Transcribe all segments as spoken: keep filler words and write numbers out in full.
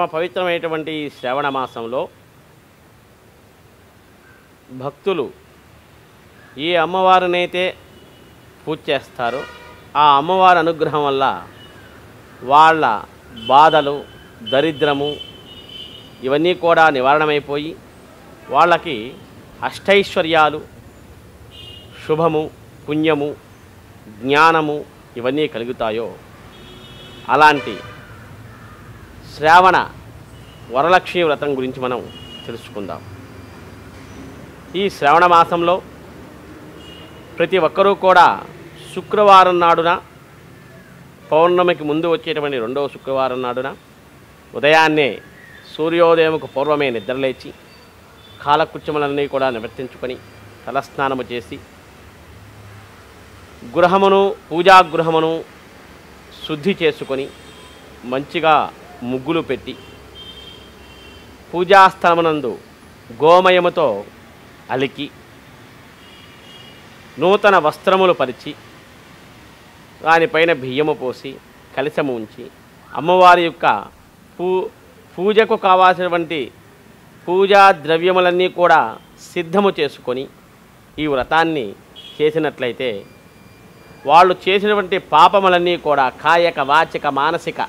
పవిత్రమైనటువంటి ఈ శ్రవణ మాసంలో భక్తులు ఏ అమ్మవారినైతే పూజ చేస్తారో ఆ అమ్మవారి అనుగ్రహం వల్ల వాళ్ళ బాధలు, దరిద్రము ఇవన్నీ కూడా నివారణమైపోయి వాళ్ళకి అష్టైశ్వర్యాలు, శుభము, పుణ్యము, జ్ఞానము ఇవన్నీ కలుగుతాయో అలాంటి శ్రావణ వరలక్ష్మి వ్రతం గురించి మనం తెలుసుకుందాం. ఈ శ్రావణ మాసంలో ప్రతి ఒక్కరూ కూడా శుక్రవారం నాడున, పౌర్ణమికి ముందు వచ్చేటువంటి రెండవ శుక్రవారం నాడున ఉదయాన్నే సూర్యోదయంకు పూర్వమే నిద్రలేచి కాలకృత్యములన్నీ కూడా నివర్తించుకొని తలస్నానము చేసి గృహమును, పూజాగృహమును శుద్ధి చేసుకొని మంచిగా ముగ్గులు పెట్టి పూజాస్థలమునందు గోమయముతో అలికి నూతన వస్త్రములు పరిచి దానిపైన బియ్యము పోసి కలశము ఉంచి అమ్మవారి యొక్క పూ పూజకు కావాల్సినటువంటి పూజా ద్రవ్యములన్నీ కూడా సిద్ధము చేసుకొని ఈ వ్రతాన్ని చేసినట్లయితే వాళ్ళు చేసినటువంటి పాపములన్నీ కూడా కాయక, వాచక, మానసిక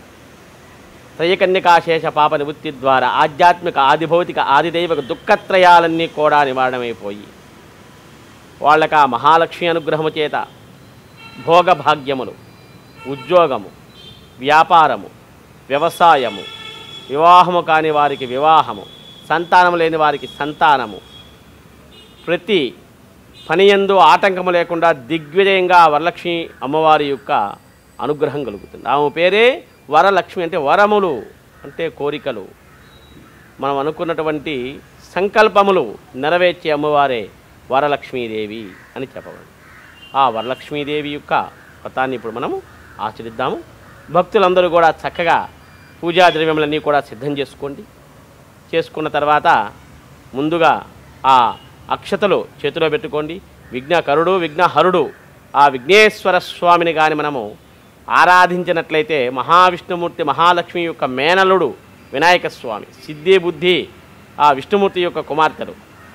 త్రయకన్యకాశేష పాప నివృత్తి ద్వారా ఆధ్యాత్మిక, ఆదిభౌతిక, ఆదిదైవిక దుఃఖత్రయాలన్నీ కూడా నివారణమైపోయి వాళ్ళకి ఆ మహాలక్ష్మి అనుగ్రహము చేత భోగభాగ్యములు, ఉద్యోగము, వ్యాపారము, వ్యవసాయము, వివాహము కాని వారికి వివాహము, సంతానము లేని వారికి సంతానము, ప్రతి పనియందు ఆటంకము లేకుండా దిగ్విజయంగా వరలక్ష్మి అమ్మవారి యొక్క అనుగ్రహం కలుగుతుంది. ఆమె పేరే వరలక్ష్మి. అంటే వరములు అంటే కోరికలు, మనం అనుకున్నటువంటి సంకల్పములు నెరవేర్చే అమ్మవారే వరలక్ష్మీదేవి అని చెప్పబడింది. ఆ వరలక్ష్మీదేవి యొక్క వ్రతాన్ని ఇప్పుడు మనము ఆచరిద్దాము. భక్తులందరూ కూడా చక్కగా పూజా ద్రవ్యములన్నీ కూడా సిద్ధం చేసుకోండి. చేసుకున్న తర్వాత ముందుగా ఆ అక్షతలు చేతిలో పెట్టుకోండి. విఘ్నకరుడు, విఘ్నహరుడు ఆ విఘ్నేశ్వర స్వామిని కానీ మనము ఆరాధించినట్లయితే మహావిష్ణుమూర్తి, మహాలక్ష్మి యొక్క మేనలుడు వినాయక స్వామి, సిద్ధి బుద్ధి ఆ విష్ణుమూర్తి యొక్క కుమార్తెలు,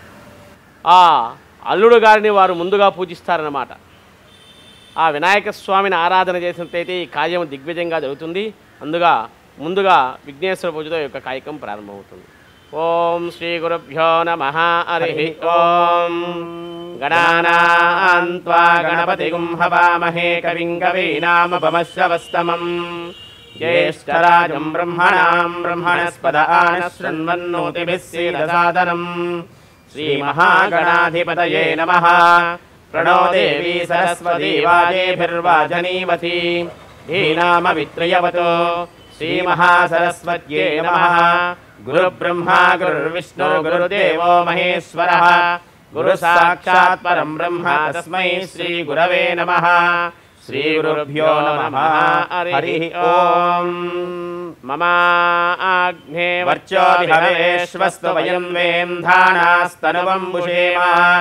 ఆ అల్లుడు గారిని వారు ముందుగా పూజిస్తారన్నమాట. ఆ వినాయక స్వామిని ఆరాధన చేసినట్లయితే ఈ కార్యం దిగ్విజయంగా జరుగుతుంది. అందుగా ముందుగా విఘ్నేశ్వర పూజతో యొక్క కార్యక్రమం ప్రారంభమవుతుంది. ఓం శ్రీ గురుభ్యో నమః. హరి ఓం. గణానాం త్వా గణపతిగుం హవామహే కవిం కవీనాముపమశ్రవస్తమం జ్యేష్ఠరాజం బ్రహ్మణాం బ్రహ్మణస్పద ఆనశృణ్వన్నోతిభిः సీదసాదనం. శ్రీమహాగణాధిపతయే నమః. ప్రణో దేవీ సరస్వతీ వాజేభిర్వాజనీవతి ధీనామవిత్రయవతో. శ్రీమహాసరస్వత్యై నమః. గురుబ్రహ్మా గురుర్విష్ణుర్గురుదేవో మహేశ్వరः. గురు సాక్షాత్ పరం బ్రహ్మ తస్మై శ్రీ గురవే నమః. శ్రీ గురుభ్యో నమః. హరి ఓం. మమ ఆగ్నే వర్చో విహవేశ్వస్తు వయం వేంధానాస్తనువం భుషేమ.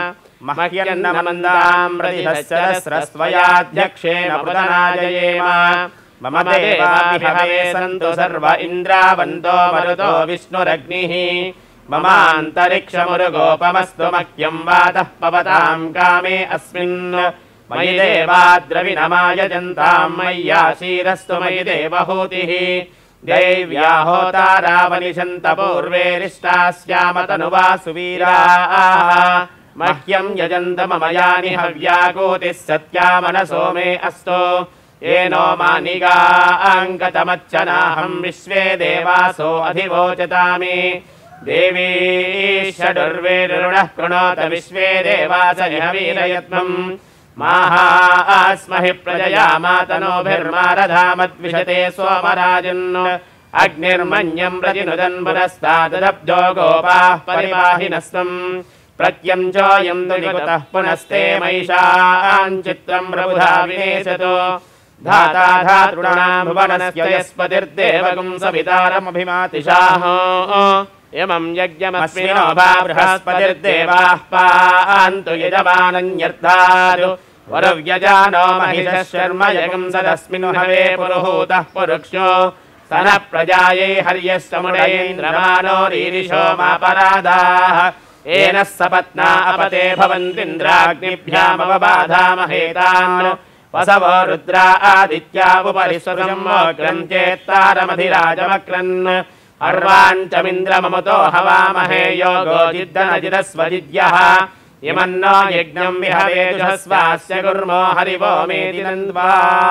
మహ్యన్నమందాం ప్రతిహస్రస్వయాధ్యక్షేణ పృతనాజయేమ. మమ దేవాభిహవే సంతు సర్వ ఇంద్రావందో మరుతో విష్ణురగ్నిః. మమాంతరిక్షమురుగోపమస్తు మహ్యం వాతః పవతాం కామే అస్మిన్. మయి దేవాద్రవిణమాయజంతాం మయ్యాశీరస్తు మయి దేవహూతిః. దైవ్యాహోతారావనిశంత పూర్వేరిష్టాస్యామ తనువా సువీరాः. మహ్యం యజంత మమ యాని హవ్యాకూతిः సత్యా మనసో మే అస్తు. ఏనో మానిగాంగతమచ్చనాహం విశ్వే దేవాసో అధివోచతామి. దేవీ షడుర్వేరుణః కృణోత విశ్వే దేవాస ఇహ వీరయత్నం. మాహాస్మహి ప్రజయా మాతనోభిర్మారధామద్విషతే సోమరాజన్. అగ్నిర్మన్యం ప్రతినుదన్ పునస్తాదబ్దో గోపాః పరివాహినస్తం. ప్రత్యంచోయం దునికుతః పునస్తే మైషాంచిత్రం ప్రబుధా వినేశతో. धाता धातृणां भुवनस्य यस्पतिर्देवगुं सवितारमभिमातिशाः यमं यज्ञमस्मिनो भा बृहस्पतिर्देवाः पान्तु यजमानन्यर्थादु वरव्यजानो महिषः शर्म यगं सदस्मिन् हवे पुरुहूतः पुरुक्षो स्तनः प्रजायै हर्यस्तमुडयेन्द्रमानोरीरिषो मापराधाः येन सपत्ना अपते भवन्तीन्द्राग्निभ्यामवबाधामहेतान् वसवो रुद्रा आदित्या उपरि स्वसम्मोग्रम् चेत्तारमधिराजमक्रन् अर्वाञ्चमिन्द्रममतो हवामहे योगो जिद्दनजिदस्वजिद्यः इमन्नो यज्ञम् विहवेजुषस्वास्य कुर्मो हरिवो मेदिनन्द्वा.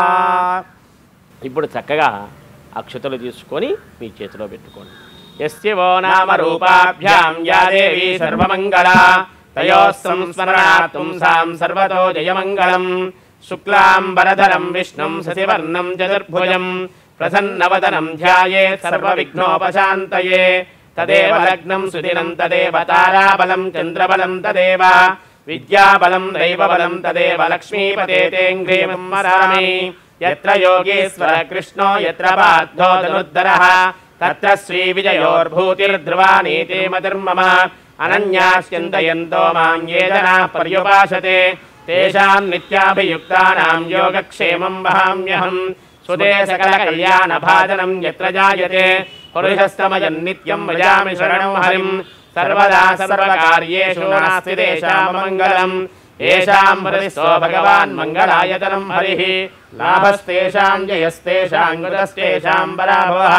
ఇప్పుడు చక్కగా అక్షతలు తీసుకొని మీ చేతిలో పెట్టుకోండి. యస్యవో నామ రూపాభ్యాం యా దేవీ సర్వమంగళా తయోః సంస్మరణార్థం సాం సర్వతో జయమంగళం. శుక్లాంబరధరం విష్ణుం శశివర్ణం చతుర్భుజం ప్రసన్నవదనం ధ్యాయేత్ సర్వవిఘ్నోపశాంతయే. తదేవ లగ్నం సుదినం తదేవ తారాబలం చంద్రబలం తదేవ విద్యాబలం దైవబలం తదేవ లక్ష్మీపతే తేంగ్రీం స్మరామి. యత్ర యోగేశ్వర కృష్ణో యత్ర పార్థో ధనుర్ధరః తత్ర శ్రీవిజయోర్భూతిర్ధ్రువా నీతి మతిర్మమ. అనన్యాశ్చింతయంతో మాం ఏ జనాః పర్యుపాసతే తేషాం నిత్యాభియుక్తానాం యోగక్షేమం వహామ్యహం. సుదే సకల కళ్యాణ భాజనం యత్ర జాయతే పురుషస్తమయన్ నిత్యం భజామి శరణం హరిం. సర్వదా సర్వకార్యేషు నాస్తి తేషాం మంగళం. ఏషాం ప్రతిష్టో భగవాన్ మంగళాయతనం హరిః. లాభస్తేషాం జయస్తేషాం కృతస్తేషాం పరాభవః.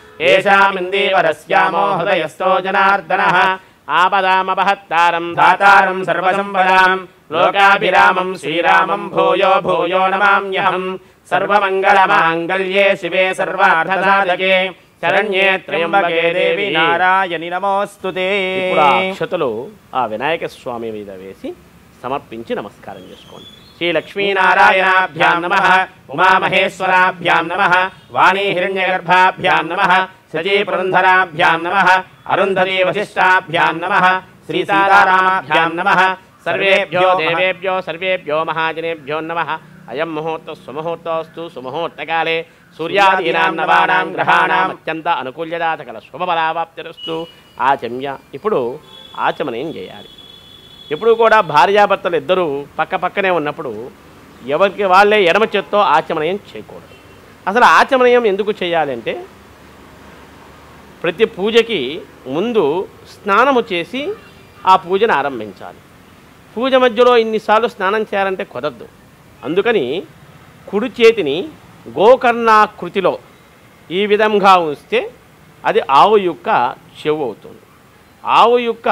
ఏషామిందీవరస్యామో హృదయస్థో జనార్దనః. ఆపదామపహత్తారం దాతారం సర్వసంపదాం లోకాభిరామం శ్రీరామం భూయో భూయో నమామ్యహం. సర్వమంగళమాంగళ్యే శివే సర్వార్థసాధకే శరణ్యే త్రయంబకే దేవి నారాయణి నమోస్తుతే. ఇప్పుడు ఆ అక్షతలు ఆ వినాయక స్వామి మీద వేసి సమర్పించి నమస్కారం చేసుకోండి. శ్రీ లక్ష్మీనారాయణాభ్యాం నమః, ఉమామహేశ్వరాభ్యాం నమః, వాణీ హిరణ్యగర్భాభ్యాం నమః, సజీ పురంధరాభ్యాం నమః, అరుంధతీ వశిష్టాభ్యాం నమః, శ్రీ సీతారామాభ్యాం నమః. సర్వేభ్యో దేవేభ్యో సర్వేభ్యో మహాజనేభ్యో నమః. అయం ముహూర్త సుముహూర్తోస్తు. సుముహూర్తకాలే సూర్యాదీనాం నవానాం గ్రహాణాం అత్యంత అనుకూల్యతా సకల శుభఫలావాప్తిరస్తు. ఆచమ్య. ఇప్పుడు ఆచమనం చేయాలి. ఎప్పుడు కూడా భార్యాభర్తలు ఇద్దరూ పక్క పక్కనే ఉన్నప్పుడు ఎవరికి వాళ్ళే ఎడమ చేత్తో ఆచమనయం చేయకూడదు. అసలు ఆచమనయం ఎందుకు చేయాలంటే ప్రతి పూజకి ముందు స్నానము చేసి ఆ పూజను ఆరంభించాలి. పూజ మధ్యలో ఇన్నిసార్లు స్నానం చేయాలంటే కుదరదు. అందుకని కుడి చేతిని గోకర్ణాకృతిలో ఈ విధంగా ఉంచితే అది ఆవు యొక్క చెవు అవుతుంది. ఆవు యొక్క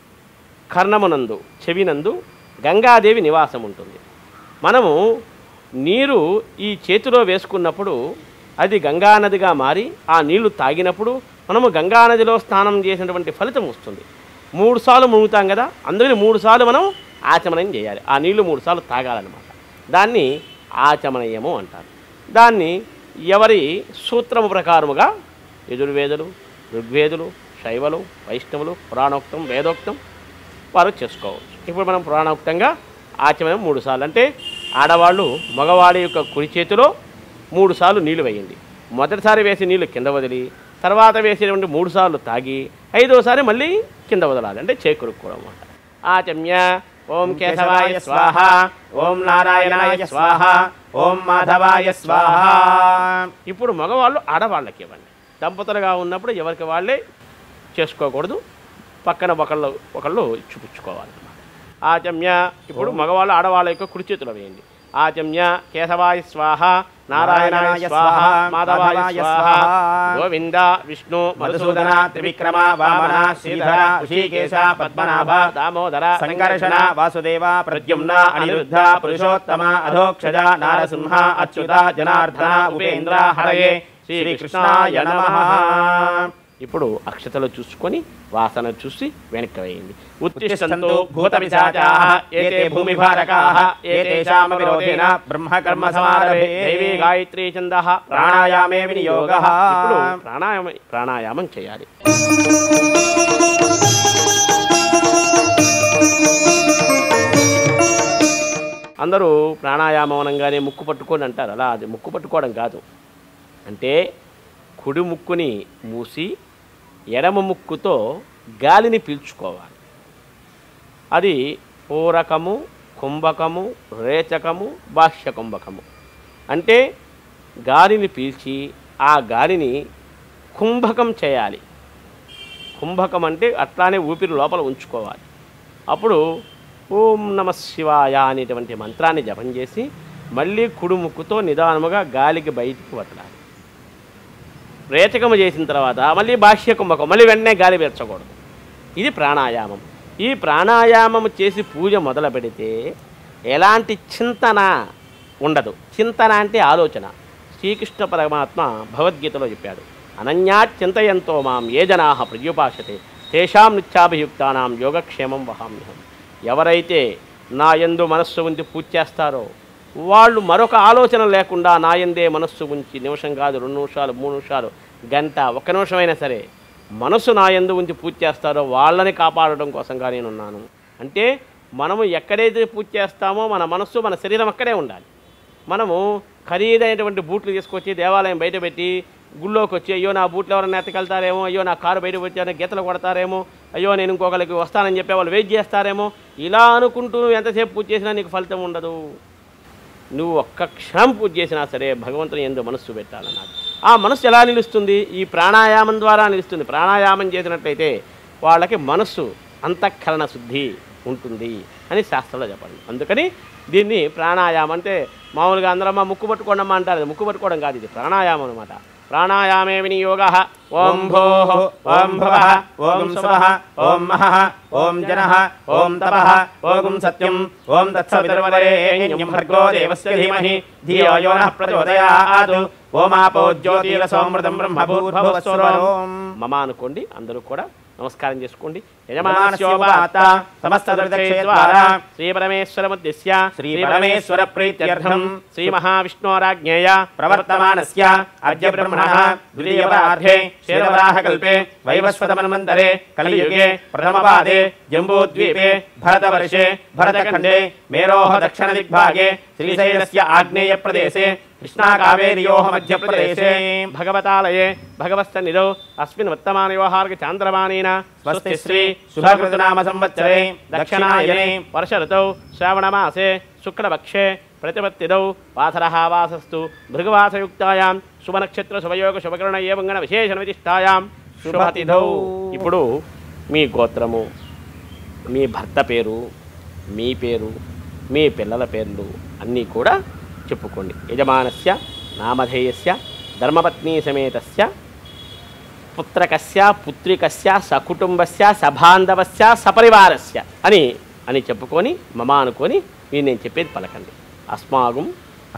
కర్ణమునందు చెవినందు గంగాదేవి నివాసం ఉంటుంది. మనము నీరు ఈ చేతిలో వేసుకున్నప్పుడు అది గంగానదిగా మారి ఆ నీళ్లు తాగినప్పుడు మనము గంగానదిలో స్నానం చేసినటువంటి ఫలితం వస్తుంది. మూడు సార్లు మునుగుతాం కదా, అందుకని మూడు సార్లు మనం ఆచమనం చేయాలి. ఆ నీళ్లు మూడు సార్లు తాగాలన్నమాట. దాన్ని ఆచమనయము అంటారు. దాన్ని ఎవరి సూత్రము ప్రకారముగా యజుర్వేదులు, ఋగ్వేదులు, శైవలు, వైష్ణవులు, పురాణోక్తం, వేదోక్తం వారు చేసుకోవచ్చు. ఇప్పుడు మనం పురాణోక్తంగా ఆచమనం మూడు సార్లు అంటే ఆడవాళ్ళు మగవాడి యొక్క కుడి చేతిలో మూడు సార్లు నీళ్లు వేయండి. మొదటిసారి వేసి నీళ్లు కింద వదిలి తర్వాత వేసేటువంటి మూడు సార్లు తాగి ఐదోసారి మళ్ళీ కింద వదలాలి, అంటే చేకూరుకోవడం అన్నమాట. ఆచమ్య. ఓం కేశవాయ స్వాహ, ఓం నారాయణాయ స్వాహ, ఓం మాధవాయ స్వాహ. ఇప్పుడు మగవాళ్ళు ఆడవాళ్ళకి ఇవ్వండి. దంపతులుగా ఉన్నప్పుడు ఎవరికి వాళ్ళే చేసుకోకూడదు, పక్కన ఒకళ్ళు ఒకళ్ళు చూపించుకోవాలన్నమాట. ఆచమ్య. ఇప్పుడు మగవాళ్ళు ఆడవాళ్ళ యొక్క కుడి చేతిలో వేయండి. ఆచమ్య. కేశవాయ స్వాహ, నారాయణాయ స్వాహ, మాధవాయ స్వాహ. గోవింద, విష్ణు, మధుసూదన, త్రివిక్రమ, వామన, శ్రీధర, ఋషికేశ, పద్మనాభ, దామోదర, సంకర్షణ, వాసుదేవ, ప్రద్యుమ్న, అనిరుద్ధ, పురుషోత్తమ, అధోక్షజ, నారసింహ, అచ్యుత, జనార్దన, ఉపేంద్ర, హరయే శ్రీకృష్ణాయ నమః. ఇప్పుడు అక్షతలు చూసుకొని వాసన చూసి వెనక్కి వేయండి. ఉత్తిష్టంతు భూత పిశాచాః ఏతే భూమిభారకాః ఏతేషాం విరోధేన బ్రహ్మకర్మ సమారభే దైవీ గాయత్రీ ఛందః ప్రాణాయామే వినియోగః. ఇప్పుడు ప్రాణాయామ ప్రాణాయామం చేయాలి. అందరూ ప్రాణాయామం అనగానే ముక్కు పట్టుకోండి అంటారు. అలా అది ముక్కు పట్టుకోవడం కాదు. అంటే కుడి ముక్కుని మూసి ఎడమ ముక్కుతో గాలిని పీల్చుకోవాలి. అది పూరకము, కుంభకము, రేచకము, బాహ్య కుంభకము. అంటే గాలిని పీల్చి ఆ గాలిని కుంభకం చేయాలి. కుంభకం అంటే అట్లానే ఊపిరి లోపల ఉంచుకోవాలి. అప్పుడు ఓం నమ శివాయ అనేటువంటి మంత్రాన్ని జపం చేసి మళ్ళీ కుడి ముక్కుతో నిదానముగా గాలికి బయటికి వదలాలి. రేచకము చేసిన తర్వాత మళ్ళీ బాహ్య కుంభకం, మళ్ళీ వెంటనే గాలి పీల్చకూడదు. ఇది ప్రాణాయామం. ఈ ప్రాణాయామం చేసి పూజ మొదలు పెడితే ఎలాంటి చింతన ఉండదు. చింతన అంటే ఆలోచన. శ్రీకృష్ణ పరమాత్మ భగవద్గీతలో చెప్పాడు, అనన్యాత్ చింతయంతో మాం ఏ జనాః ప్రత్యుపాసతే తేషాం నిత్యాభియుక్తానాం యోగక్షేమం వహామ్యహం. ఎవరైతే నా యందు మనస్సు ఉంచి పూజ చేస్తారో వాళ్ళు మరొక ఆలోచన లేకుండా నా యందే మనస్సు ఉంచి నిమిషం కాదు, రెండు నిమిషాలు, మూడు నిమిషాలు, గంట, ఒక్క నిమిషమైనా సరే మనసు నా యందు ఉంచి పూజ చేస్తారో వాళ్ళని కాపాడడం కోసంగా నేనున్నాను. అంటే మనము ఎక్కడైతే పూజ చేస్తామో మన మనస్సు, మన శరీరం అక్కడే ఉండాలి. మనము ఖరీదైనటువంటి బూట్లు తీసుకొచ్చి దేవాలయం బయట పెట్టి గుళ్ళోకి వచ్చి అయ్యో నా బూట్లు ఎవరైనా ఎత్తకెళ్తారేమో, అయ్యో నా కారు బయట వచ్చారని గీతలు కొడతారేమో, అయ్యో నేను ఇంకొకరికి వస్తానని చెప్పే వాళ్ళు వెయిట్ చేస్తారేమో, ఇలా అనుకుంటూ నువ్వు ఎంతసేపు పూజ చేసినా నీకు ఫలితం ఉండదు. నువ్వు ఒక్క క్షణం పూజ చేసినా సరే భగవంతుని యందు మనస్సు పెట్టాలన్నాడు. ఆ మనస్సు ఎలా నిలుస్తుంది? ఈ ప్రాణాయామం ద్వారా నిలుస్తుంది. ప్రాణాయామం చేసినట్లయితే వాళ్ళకి మనస్సు అంతఃకరణ శుద్ధి ఉంటుంది అని శాస్త్రంలో చెప్పండి. అందుకని దీన్ని ప్రాణాయామం అంటే మామూలుగా అందరమ్మా ముక్కు పట్టుకోండమ్మా అంటారు. ముక్కు పట్టుకోవడం కాదు, ఇది ప్రాణాయామం అనమాట. ప్రాణాయామే వినియోగః. ఓం భూః ఓం భువః ఓం స్వః ఓం మహః ఓం జనః ఓం తపః ఓం సత్యం ఓం తత్సవితుర్వరేణ్యం భర్గో దేవస్య ధీమహి ధియో యో నః ప్రచోదయాత్ ఓమాపో జ్యోతిరసోమృతం బ్రహ్మభూర్భువస్వరం. మమ అనుకోండి. అందరూ కూడా నమస్కారం చేసుకోండి. యజమానస్యోపాత సమస్త దుర్దక్షేద్వారా శ్రీ పరమేశ్వరముద్దిశ్య శ్రీ పరమేశ్వర ప్రీత్యర్థం శ్రీ మహావిష్ణోరాజ్ఞేయ ప్రవర్తమానస్య అద్య బ్రహ్మణః ద్వితీయపరార్ధే క్షేత్రవరాహకల్పే వైవస్వతమన్వంతరే కలియుగే ప్రథమపాదే జంబూద్వీపే భరతవర్షే భరతఖండే మేరోః దక్షిణదిగ్భాగే శ్రీశైలస్య ఆగ్నేయ ప్రదేశే కృష్ణాకావేర్యోః మధ్యప్రదేశే భగవతాలయే భగవత్సన్నిధౌ అస్మిన్ వర్తమానవ్యవహార్గ చాంద్రమానేన స్వస్తి శ్రీ శుభకృతనామ సంవత్సరే దక్షిణాయనే వర్ష ఋతౌ శ్రావణమాసే శుక్లపక్షే ప్రతిపత్తిదౌ వాసరః వాసస్తు భృగువాసయుక్తాయాం శుభనక్షత్ర శుభయోగ శుభకరణ ఏవంగణ విశేషణ విశిష్టాయాం శుభతిథౌ. ఇప్పుడు మీ గోత్రము, మీ భర్త పేరు, మీ పేరు, మీ పిల్లల పేర్లు అన్నీ కూడా చెప్పుకోండి. యజమానస్య నామధేయస్య ధర్మపత్నీ సమేతస్య పుత్రకస్య పుత్రికస్య సకుటుంబస్య సబాంధవస్య సపరివారస్య అని అని చెప్పుకొని మమ అనుకొని మీరు నేను చెప్పేది పలకండి. అస్మాకం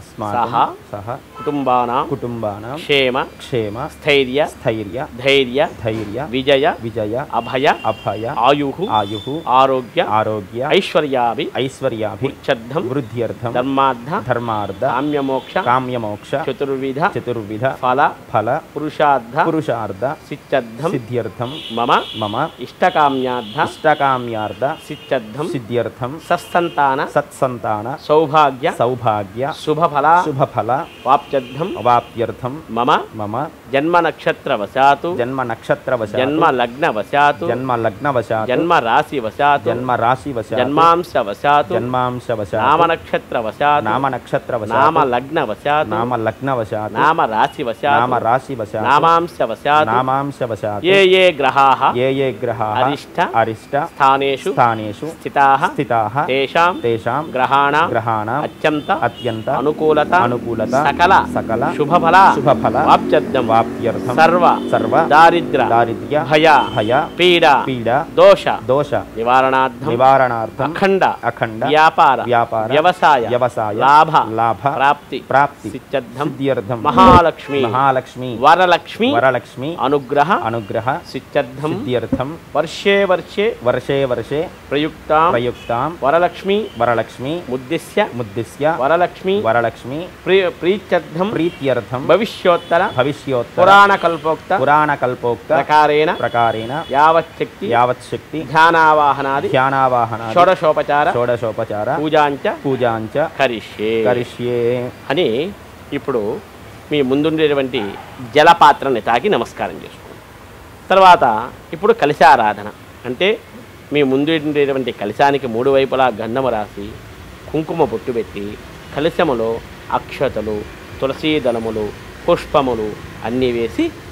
సహ సహ కుటుంబానాం కుటుంబానాం క్షేమ క్షేమ స్థైర్య స్థైర్య ధైర్య ధైర్య విజయ విజయ అభయ అభయ ఆయు ఆయు ఆరోగ్య ఆరోగ్య ఐశ్వర్యాభి ఐశ్వర్యాభి వృద్ధ్యర్థం వృద్ధ్యర్థం ధర్మార్థ ధర్మార్థ కామ్యమోక్ష కామ్యమోక్ష చతుర్విధ చతుర్విధ ఫల ఫల పురుషార్థ పురుషార్థ సిద్ధ్యర్థం సిద్ధ్యర్థం మమ మమ ఇష్టకామ్యార్థ ఇష్టకామ్యార్థ సిద్ధ్యర్థం సిద్ధ్యర్థం సత్సంతాన సత్సంతాన సౌభాగ్య సౌభాగ్య శుభ ఫల శుభ ఫల వాప్త్యర్థం వాప్త్యర్థం మమ మమ జన్మ నక్షత్ర వశాతు జన్మ నక్షత్ర వశాతు జన్మ లగ్న వశాతు జన్మ లగ్న వశాతు జన్మ రాశి వశాతు జన్మ రాశి వశాతు జన్మాంశ వశాతు జన్మాంశ వశాతు నామ నక్షత్ర వశాతు నామ నక్షత్ర వశాతు నామ లగ్న వశాతు నామ లగ్న వశాతు నామ రాశి వశాతు నామ రాశి వశాతు నామాంశ వశాతు నామాంశ వశాతు ఏ ఏ గ్రహాః ఏ ఏ గ్రహాః అరిష్ట అరిష్ట స్థానేషు స్థానేషు స్థితాః స్థితాః తేషాం తేషాం గ్రహాణాం గ్రహాణాం అత్యంత అత్యంత అనుకూలత అనుకూలత సకల సకల శుభఫల శుభఫల వాప్త్యర్థం వాప్త్యర్థం సర్వ సర్వ దారిద్ర్య దారిద్ర్య భయ భయ పీడ పీడ దోష దోష నివారణార్థం నివారణార్థం అఖండ అఖండ వ్యాపార వ్యాపార వ్యవసాయ వ్యవసాయ లాభ లాభ ప్రాప్తి ప్రాప్తి సిద్ధ్యర్థం సిద్ధ్యర్థం మహాలక్ష్మి మహాలక్ష్మి వరలక్ష్మి వరలక్ష్మి అనుగ్రహ అనుగ్రహ సిద్ధ్యర్థం సిద్ధ్యర్థం వర్షే వర్షే వర్షే వర్షే ప్రయుక్తాం ప్రయుక్తాం వరలక్ష్మి వరలక్ష్మి ముద్దిశ్య ముద్దిశ్య వరలక్ష్మి వరలక్ష్మి ప్రీత్యర్థం ప్రీత్యర్థం భవిష్యోత్తర భవిష్యోత్తర పురాణ కల్పోక్త పురాణ కల్పోక్త ప్రకారేణ ప్రకారేణ యావచ్చక్తి యావచ్చక్తి ధ్యానావాహనాది ధ్యానావాహనాది షోడశోపచార షోడశోపచార పూజాంచ పూజాంచ కరిష్యే కరిష్యే అని ఇప్పుడు మీ ముందుండేటువంటి జలపాత్రని తాకి నమస్కారం చేసుకోండి. తర్వాత ఇప్పుడు కలశారాధన అంటే మీ ముందు ఉండేటువంటి కలశానికి మూడు వైపులా గంధము రాసి కుంకుమ బొట్టు పెట్టి కలశములో అక్షతలు తులసీ దళములు పుష్పములు అన్నీ వేసి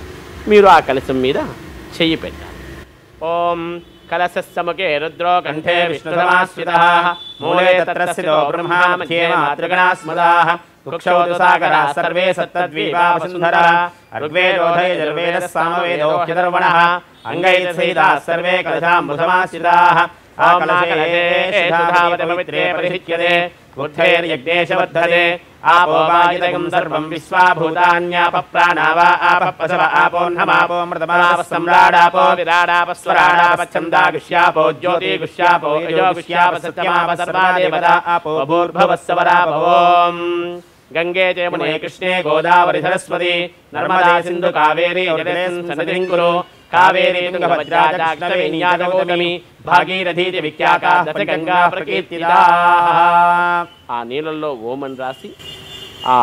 మీరు ఆ కలశం మీద చెయ్యి పెట్టాలి. ఓం కలశస్సముఖే రుద్రో కంఠే విష్ణుసమాశ్రితః మూలే తత్ర స్థితో బ్రహ్మా మధ్యే మాతృగణా స్మదాః కుక్షౌ తు సాగరాः సర్వే సప్తద్వీపా వసుంధరా ఋగ్వేదోధయజుర్వేదः సామవేదో హ్యధర్వణः అంగైః సహితాः సర్వే కలశాంబుసమాశ్రితాः పవిత్రే పరిహిచ్యతే బుద్ధైర్యజ్ఞేశవర్ధతే ఆపో వాయుదగం సర్వం విశ్వాభూతాన్యాప ప్రాణావా ఆప పశవ ఆపోన్నమాపో మృతమాప సమ్రాడాపో విరాడాపస్వరాడాప ఛందాగుష్యాపో జ్యోతిగుష్యాపో యజోగుష్యాప సత్యమాప సర్వాదేవతా ఆపో భూర్భువస్సవరాపవోం గంగే జయమునే కృష్ణే గోదావరి సరస్వతి నర్మదా సింధు కావేరీ సన్నిధిం కురు కావేరీ తుంగభద్రాజాక్షవేణ్యాగౌతమి భాగీరథీతి విఖ్యాకా దశ గంగా ప్రకీర్తితాః. ఆ నీళ్ళల్లో ఓమని రాసి ఆ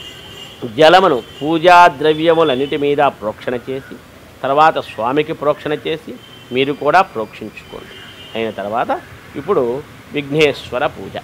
జలమును పూజా ద్రవ్యములన్నిటి మీద ప్రోక్షణ చేసి తర్వాత స్వామికి ప్రోక్షణ చేసి మీరు కూడా ప్రోక్షించుకోండి. అయిన తర్వాత ఇప్పుడు విఘ్నేశ్వర పూజ.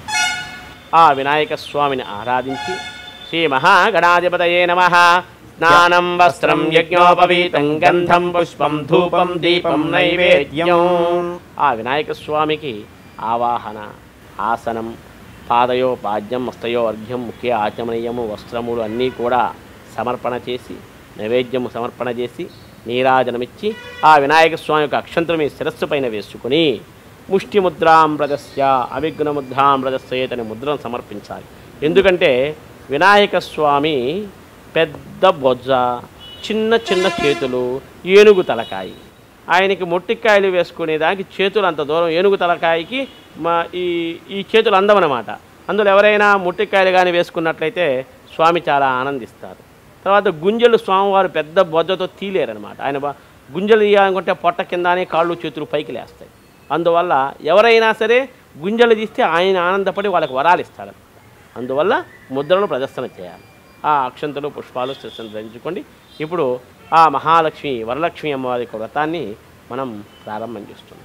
ఆ వినాయక స్వామిని ఆరాధించి శ్రీ మహాగణాధిపతయే నమః స్నానం వస్త్రం యజ్ఞోపవీతం గంధం పుష్పం ధూపం దీపం నైవేద్యం. ఆ వినాయక స్వామికి ఆవాహన ఆసనం పాదయో పాద్యం హస్తయో అర్ఘ్యం ముఖ్య ఆచమనీయము వస్త్రములు అన్నీ కూడా సమర్పణ చేసి నైవేద్యము సమర్పణ చేసి నీరాజనమిచ్చి ఆ వినాయక స్వామి యొక్క అక్షంతలు మీ శిరస్సు పైన వేసుకుని ముష్టిముద్రాం ప్రదస్య అవిఘ్నముద్రాం ప్రదస్యేతని ముద్రను సమర్పించాలి. ఎందుకంటే వినాయక స్వామి పెద్ద బొజ్జ, చిన్న చిన్న చేతులు, ఏనుగు తలకాయి. ఆయనకి మొట్టికాయలు వేసుకునేదానికి చేతులు అంత దూరం, ఏనుగు తలకాయకి మా ఈ ఈ చేతులు అందమన్నమాట. అందులో ఎవరైనా మొట్టికాయలు కానీ వేసుకున్నట్లయితే స్వామి చాలా ఆనందిస్తారు. తర్వాత గుంజలు స్వామివారు పెద్ద బొజ్జతో తీలేరనమాట. ఆయన గుంజలు తీయాలనుకుంటే పొట్ట కిందనే కాళ్ళు చేతులు పైకి లేస్తాయి. అందువల్ల ఎవరైనా సరే గుంజలు తీస్తే ఆయన ఆనందపడి వాళ్ళకి వరాలు ఇస్తాడనమాట. అందువల్ల ముద్రలు ప్రదర్శన చేయాలి. ఆ అక్షంతలు పుష్పాలు శిరస్సును ధరించుకోండి. ఇప్పుడు ఆ మహాలక్ష్మి వరలక్ష్మి అమ్మవారి యొక్క వ్రతాన్ని మనం ప్రారంభం చేస్తున్నాం.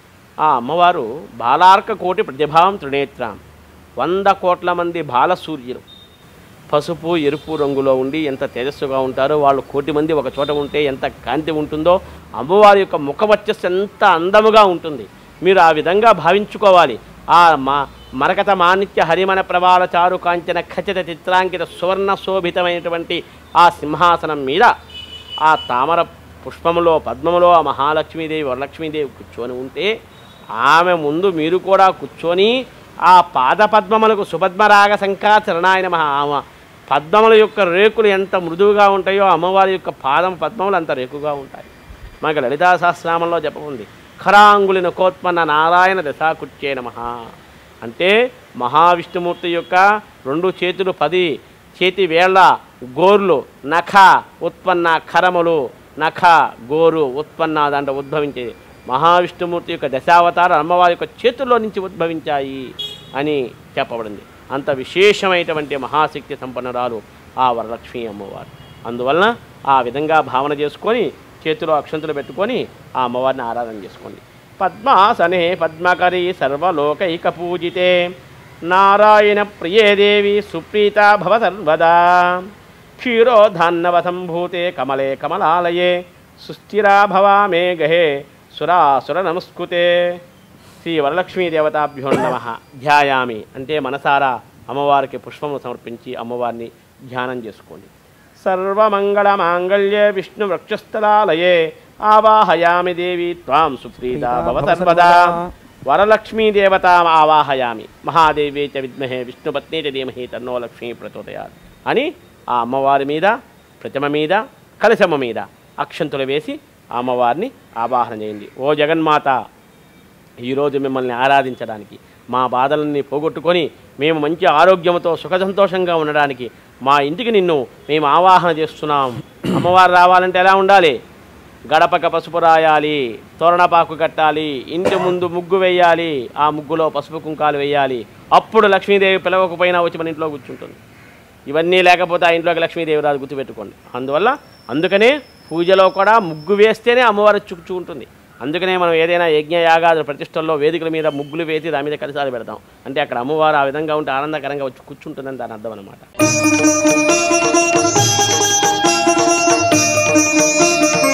ఆ అమ్మవారు బాలార్క కోటి ప్రతిభాం త్రినేత్రాం, వంద కోట్ల మంది బాలసూర్యులు పసుపు ఎరుపు రంగులో ఉండి ఎంత తేజస్సుగా ఉంటారో, వాళ్ళు కోటి మంది ఒక చోట ఉంటే ఎంత కాంతి ఉంటుందో, అమ్మవారి యొక్క ముఖ వచ్చేసి ఎంత అందముగా ఉంటుంది. మీరు ఆ విధంగా భావించుకోవాలి. ఆ మా మరకత మాణిక్య హరిమన ప్రవాళ చారు కాంచన ఖచ్చిత చిత్రాంకిత సువర్ణ శోభితమైనటువంటి ఆ సింహాసనం మీద ఆ తామర పుష్పములో పద్మములో ఆ మహాలక్ష్మీదేవి వరలక్ష్మీదేవి కూర్చొని ఉంటే ఆమె ముందు మీరు కూడా కూర్చొని ఆ పాద పద్మములకు సుపద్మరాగ శంఖాచరణాయన మహా ఆమె పద్మముల యొక్క రేకులు ఎంత మృదువుగా ఉంటాయో అమ్మవారి యొక్క పాదం పద్మములు అంత రేకుగా ఉంటాయి. మనకు లలితా సహస్రనామంలో చెప్పఉంది, ఖరాంగులిన కోత్మన్న నారాయణ దశాకుచ్చే నమః అంటే మహావిష్ణుమూర్తి యొక్క రెండు చేతులు పది చేతి వేళ్ల గోర్లు నఖ ఉత్పన్న ఖరములు నఖ గోరు ఉత్పన్న దాంట్లో ఉద్భవించేది మహావిష్ణుమూర్తి యొక్క దశావతార అమ్మవారి యొక్క చేతుల్లో నుంచి ఉద్భవించాయి అని చెప్పబడింది. అంత విశేషమైనటువంటి మహాశక్తి సంపన్నురాలు ఆ వరలక్ష్మి అమ్మవారు. అందువలన ఆ విధంగా భావన చేసుకొని చేతిలో అక్షంతులు పెట్టుకొని ఆ అమ్మవారిని ఆరాధన చేసుకోండి. పద్మాసనే పద్మకరీ సర్వలోకైక పూజితే నారాయణ ప్రియే దేవి సుప్రీత భవ సర్వదా క్షీరోధాన్నవ సంభూతే కమలే కమలాలయే సుస్థిరా భవా మే గహే సురాసుర నమస్కుతే. శ్రీ వరలక్ష్మీ దేవతాభ్యో నమః. ధ్యాయామి అంటే మనసారా అమ్మవారికి పుష్పము సమర్పించి అమ్మవారిని ధ్యానం చేసుకోండి. సర్వమంగళ మాంగళ్యే విష్ణు వక్షస్థలాలయే ఆవాహయామి దేవి త్వాం సుప్రీత భవ సర్వదా. వరలక్ష్మీ దేవత ఆవాహయామి మహాదేవి చ విద్మహే విష్ణుపత్ని చ ధీమహి తన్నో లక్ష్మీ ప్రచోదయాత్ అని ఆ అమ్మవారి మీద ప్రతిమ మీద కలశమ్మ మీద అక్షంతులు వేసి ఆ అమ్మవారిని ఆవాహన చేయండి. ఓ జగన్మాత, ఈరోజు మిమ్మల్ని ఆరాధించడానికి మా బాధలన్నీ పోగొట్టుకొని మేము మంచి ఆరోగ్యంతో సుఖ సంతోషంగా ఉండడానికి మా ఇంటికి నిన్ను మేము ఆవాహన చేస్తున్నాం. అమ్మవారు రావాలంటే ఎలా ఉండాలి? గడపక పసుపు రాయాలి, తోరణపాకు కట్టాలి, ఇంటి ముందు ముగ్గు వేయాలి, ఆ ముగ్గులో పసుపు కుంకాలు వేయాలి. అప్పుడు లక్ష్మీదేవి పిలవకపోయినా వచ్చి మన ఇంట్లో కూర్చుంటుంది. ఇవన్నీ లేకపోతే ఆ ఇంట్లోకి లక్ష్మీదేవి రాదు, గుర్తుపెట్టుకోండి. అందువల్ల అందుకనే పూజలో కూడా ముగ్గు వేస్తేనే అమ్మవారు చుక్కు ఉంటుంది. అందుకనే మనం ఏదైనా యజ్ఞ యాగాదుల ప్రతిష్టల్లో వేదికల మీద ముగ్గులు వేసి దాని మీద కలిసాలు పెడతాం. అంటే అక్కడ అమ్మవారు ఆ విధంగా ఉంటే ఆనందకరంగా వచ్చి కూర్చుంటుందని దాని అర్థం అన్నమాట.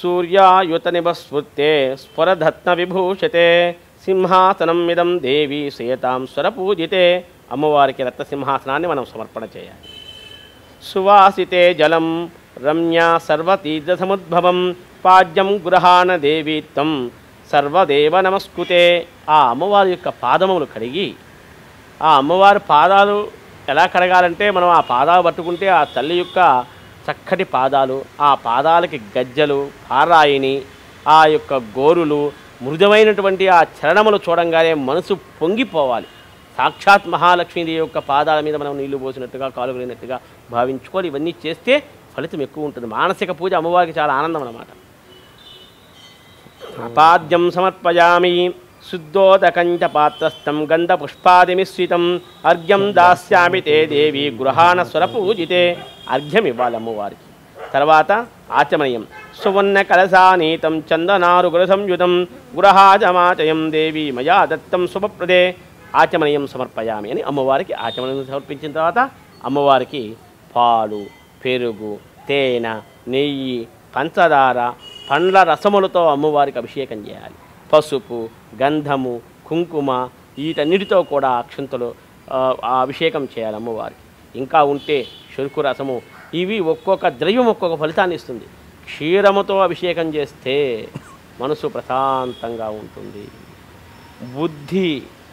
సూర్యాయుత నిభస్ఫుర్తే స్ఫురధత్న విభూషతే సింహాసనం ఇదం దేవి సేతాం స్వరపూజితే. అమ్మవారికి రత్న సింహాసనాన్ని మనం సమర్పణ చేయాలి. సువాసితే జలం రమ్య సర్వతీర్థ సముద్భవం పాద్యం గృహాణ దేవీత్వం సర్వదేవ నమస్కుతే. ఆ అమ్మవారి యొక్క పాదములు కడిగి, ఆ అమ్మవారి పాదాలు ఎలా కడగాలంటే మనం ఆ పాదాలు పట్టుకుంటే ఆ తల్లి యొక్క చక్కటి పాదాలు, ఆ పాదాలకి గజ్జలు, పారాయిని, ఆ యొక్క గోరులు, మృదువైనటువంటి ఆ చరణములు చూడంగానే మనసు పొంగిపోవాలి. సాక్షాత్ మహాలక్ష్మీదేవి యొక్క పాదాల మీద మనం నీళ్లు పోసినట్టుగా, కాలు కలిగినట్టుగా భావించుకోవాలి. ఇవన్నీ చేస్తే ఫలితం ఎక్కువ ఉంటుంది. మానసిక పూజ అమ్మవారికి చాలా ఆనందం అన్నమాట. అపాద్యం సమర్పయామి శుద్ధోదకంచ పాత్రస్థం గంధ పుష్పాదిమిశ్రితం అర్ఘ్యం దాస్యామి తే దేవి గృహాణ స్వరపూజితే. అర్ఘ్యం ఇవ్వాలి అమ్మవారికి. తర్వాత ఆచమనీయం సువర్ణ కలశానీతం చందనారు గురు సంయుతం గృహాజమాచయం దేవి మయా దత్తం శుభప్రదే. ఆచమనీయం సమర్పయామి అని అమ్మవారికి ఆచమనీయం సమర్పించిన తర్వాత అమ్మవారికి పాలు, పెరుగు, తేనె, నెయ్యి, పంచదార, పండ్ల రసములతో అమ్మవారికి అభిషేకం చేయాలి. పసుపు, గంధము, కుంకుమ వీటన్నిటితో కూడా అక్షంతలు అభిషేకం చేయాలి అమ్మవారికి. ఇంకా ఉంటే చెరుకు రసము, ఇవి ఒక్కొక్క ద్రవ్యం ఒక్కొక్క ఫలితాన్ని ఇస్తుంది. క్షీరముతో అభిషేకం చేస్తే మనసు ప్రశాంతంగా ఉంటుంది, బుద్ధి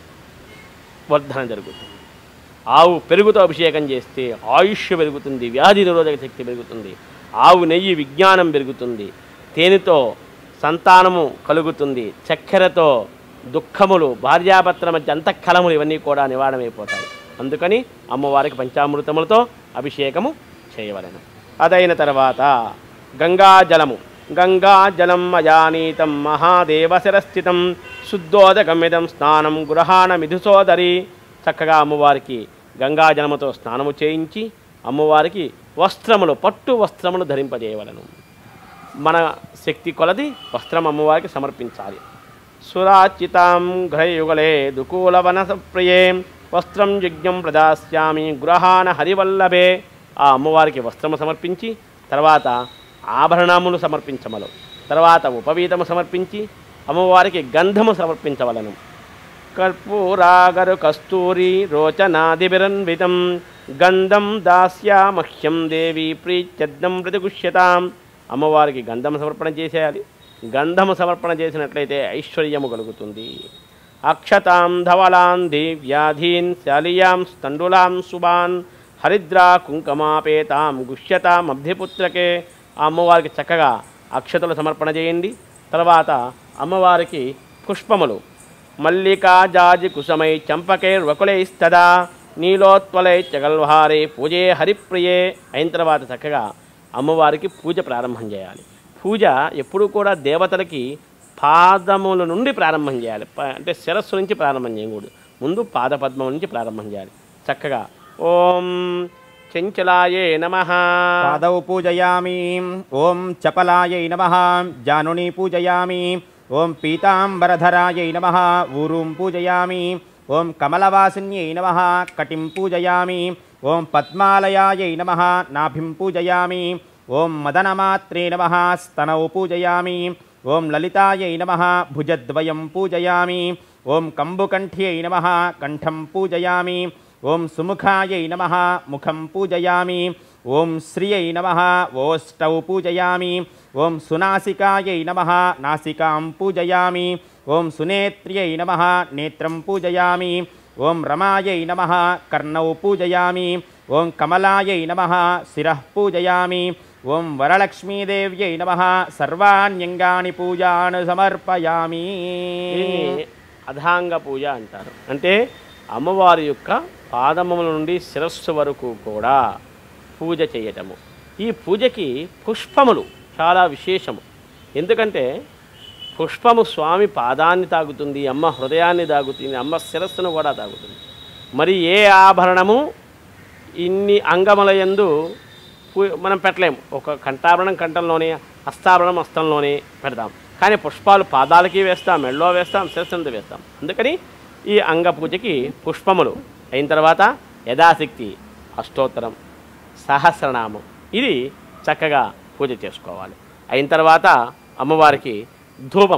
వర్ధన జరుగుతుంది. ఆవు పెరుగుతో అభిషేకం చేస్తే ఆయుష్ పెరుగుతుంది, వ్యాధి నిరోధక శక్తి పెరుగుతుంది. ఆవు నెయ్యి విజ్ఞానం పెరుగుతుంది, తేనెతో సంతానము కలుగుతుంది, చక్కెరతో దుఃఖములు, భార్యాభర్తల మధ్య అంతఃకలములు ఇవన్నీ కూడా నివారణమైపోతాయి. అందుకని అమ్మవారికి పంచామృతములతో అభిషేకము చేయవలెను. అదైన తర్వాత గంగాజలము గంగాజలం అజానీతం మహాదేవ శిరస్థితం శుద్ధోదకమిదం స్నానం గృహాణ మిథుసోదరి. చక్కగా అమ్మవారికి గంగాజలముతో స్నానము చేయించి అమ్మవారికి వస్త్రములు, పట్టు వస్త్రములు ధరింపజేయవలను. మన శక్తి కొలది వస్త్రం అమ్మవారికి సమర్పించాలి. సురాచితాం గ్రహయుగలే దుకూలవన ప్రియే వస్త్రం యజ్ఞం ప్రదాస్యామి గృహాణ హరివల్లభే. ఆ అమ్మవారికి వస్త్రము సమర్పించి తర్వాత ఆభరణములు సమర్పించమలు, తర్వాత ఉపవీతము సమర్పించి అమ్మవారికి గంధము సమర్పించవలను. కర్పూరాగరు కస్తూరి రోచనాదిభిరన్వితం గంధం దాస్యామహ్యం దేవి ప్రీత్యర్థం ప్రతిగుష్యతాం. అమ్మవారికి గంధం సమర్పణ చేసేయాలి. గంధము సమర్పణ చేసినట్లయితే ఐశ్వర్యము కలుగుతుంది. అక్షతాం ధవలాన్ దివ్యాధీన్ శాలియాం స్థండులాం శుభాన్ హరిద్రా కుంకుమాపేతాం గుష్యతాం అబ్ధిపుత్రకే. ఆ అమ్మవారికి చక్కగా అక్షతలు సమర్పణ చేయండి. తర్వాత అమ్మవారికి పుష్పములు మల్లికా జాజి కుసుమై చంపకైర్వకులైస్తదా నీలోత్వలై చగల్హారే పూజే హరిప్రియే. అయిన తర్వాత చక్కగా అమ్మవారికి పూజ ప్రారంభం చేయాలి. పూజ ఎప్పుడూ కూడా దేవతలకి పాదముల నుండి ప్రారంభం చేయాలి. అంటే శిరస్సు నుంచి ప్రారంభం చేయకూడదు, ముందు పాదపద్మం నుంచి ప్రారంభం చేయాలి. చక్కగా ఓం చంచలాయే నమః పాదౌ పూజయామి. ఓం చపలాయై నమః జానుని పూజయామి. ఓం పీతాంబరధరాయై నమః ఊరుం పూజయామి. ఓం కమలవాసిన్యై నమః కటిం పూజయామి. ఓం పద్మాలయాయై నమః నాభిం పూజయామి. ఓం మదనమాత్రే నమః స్తనౌ పూజయామి. ఓం లలితాయై నమః భుజద్వయం పూజయామి. ఓం కంబుకంఠ్యై నమః కంఠం పూజయామి. ఓం సుముఖాయై నమః ముఖం పూజయామి. ఓం శ్రియై నమః ఓష్టౌ పూజయామి. ఓం సునాసికాయై నమః నాసికాం పూజయామి. ఓం సునేత్ర్యై నమః నేత్రం పూజయామి. ఓం రమాయై నమః కర్ణౌ పూజయామి. ఓం కమలాయై నమః శిరః పూజయామి. ఓం వరలక్ష్మీదేవ్యై నమః సర్వాణ్యంగాని పూజాను సమర్పయామి. అధాంగ పూజ అంటారు. అంటే అమ్మవారి యొక్క పాదముల నుండి శిరస్సు వరకు కూడా పూజ చేయటము. ఈ పూజకి పుష్పములు చాలా విశేషము. ఎందుకంటే పుష్పము స్వామి పాదాన్ని తాగుతుంది, అమ్మ హృదయాన్ని తాగుతుంది, అమ్మ శిరస్సును కూడా తాగుతుంది. మరి ఏ ఆభరణము ఇన్ని అంగముల యందు మనం పెట్టలేము. ఒక కంఠాభరణం కంఠంలోనే, హస్తాభరణం హస్తంలోనే పెడతాం. కానీ పుష్పాలు పాదాలకి వేస్తాం, మెళ్ళో వేస్తాం, శిరస్సును వేస్తాం. అందుకని ఈ అంగ పూజకి పుష్పములు అయిన తర్వాత యథాశక్తి అష్టోత్తరం, సహస్రనామం ఇది చక్కగా పూజ చేసుకోవాలి. అయిన తర్వాత అమ్మవారికి ధూపం.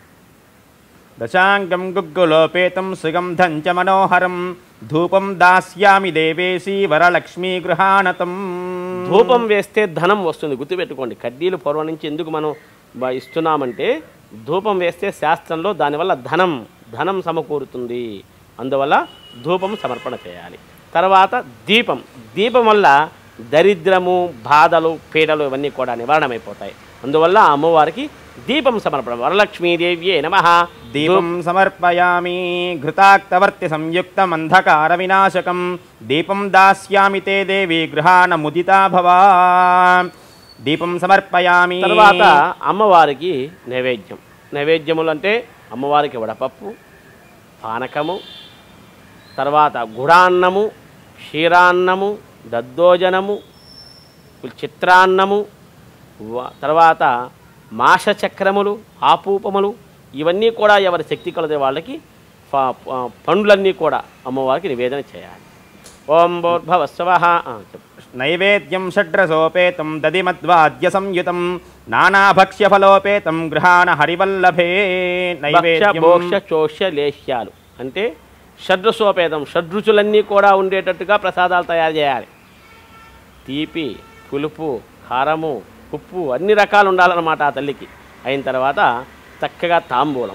దశాంగం గుగ్గులోపేతం సుగంధం చ మనోహరం ధూపం దాస్యామి దేవేశీ వరలక్ష్మీ గృహాణతం. ధూపం వేస్తే ధనం వస్తుంది, గుర్తుపెట్టుకోండి. కడ్డీలు పూర్వం నుంచి ఎందుకు మనం బ- ఇస్తున్నామంటే ధూపం వేస్తే శాస్త్రంలో దానివల్ల ధనం ధనం సమకూరుతుంది. అందువల్ల ధూపం సమర్పణ చేయాలి. తర్వాత దీపం. దీపం వల్ల దరిద్రము, బాధలు, పీడలు ఇవన్నీ కూడా నివారణమైపోతాయి. అందువల్ల అమ్మవారికి దీపం సమర్పణ. వరలక్ష్మీదేవ్యే నమః. దీపం సమర్పయామి ఘృతాక్తవర్తి సంయుక్తం అంధకార వినాశకం దీపం దాస్యామి తే దేవి గృహాణ ముదితా భవా. దీపం సమర్పయామి. తర్వాత అమ్మవారికి నైవేద్యం. నైవేద్యములు అంటే అమ్మవారికి వడపప్పు, పానకము, తర్వాత గుడాన్నము, క్షీరాన్నము, దద్దోజనము, చిత్రాన్నము, వ- తర్వాత మాషచక్రములు, ఆపూపములు ఇవన్నీ కూడా ఎవరి శక్తి కలదే వాళ్ళకి ప- ప- పండ్లన్నీ కూడా అమ్మవారికి నివేదన చేయాలి. ఓం భోర్భవస్వః. చెప్పు. నైవేద్యం షడ్రసోపేతం దధిమద్వాద్య సంయుతం నానాభక్ష్యఫలోపేతం గృహాణ హరివల్లభే. భక్ష్య నైవేద్యం భోక్ష చోష్య లేహ్యాలు అంటే షడ్రసోపేతం, షడ్రుచులన్నీ కూడా ఉండేటట్టుగా ప్రసాదాలు తయారు చేయాలి. తీపి, పులుపు, కారము, ఉప్పు అన్ని రకాలు ఉండాలన్నమాట ఆ తల్లికి. అయిన తర్వాత చక్కగా తాంబూలం.